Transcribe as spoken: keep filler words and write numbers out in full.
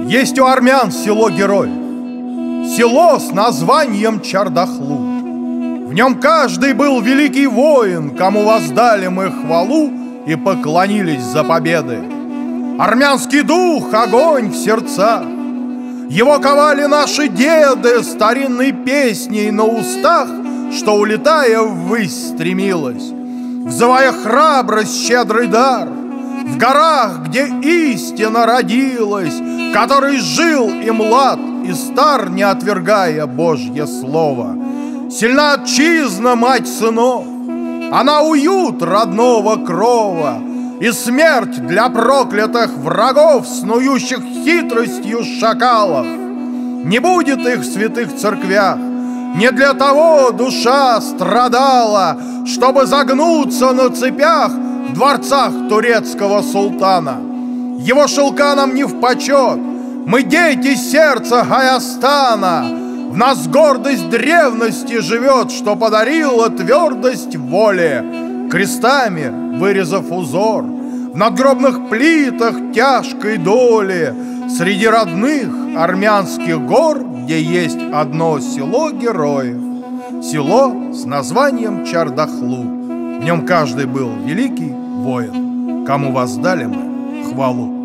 Есть у армян село-герой, село с названием Чардахлу. В нем каждый был великий воин, кому воздали мы хвалу и поклонились за победы. Армянский дух, огонь в сердцах, его ковали наши деды старинной песней на устах, что, улетая ввысь, стремилась, взывая храбрость, щедрый дар. В горах, где истина родилась, который жил и млад, и стар, не отвергая Божье слово. Сильна отчизна, мать сынов, она уют родного крова, и смерть для проклятых врагов, снующих хитростью шакалов. Не будет их в святых церквях, не для того душа страдала, чтобы загнуться на цепях в дворцах турецкого султана. Его шелка нам не впочет, мы дети сердца Гаястана. В нас гордость древности живет, что подарила твердость воли, крестами вырезав узор в надгробных плитах тяжкой доли. Среди родных армянских гор, где есть одно село героев, село с названием Чардахлу. В нем каждый был великий воин, кому воздали мы хвалу.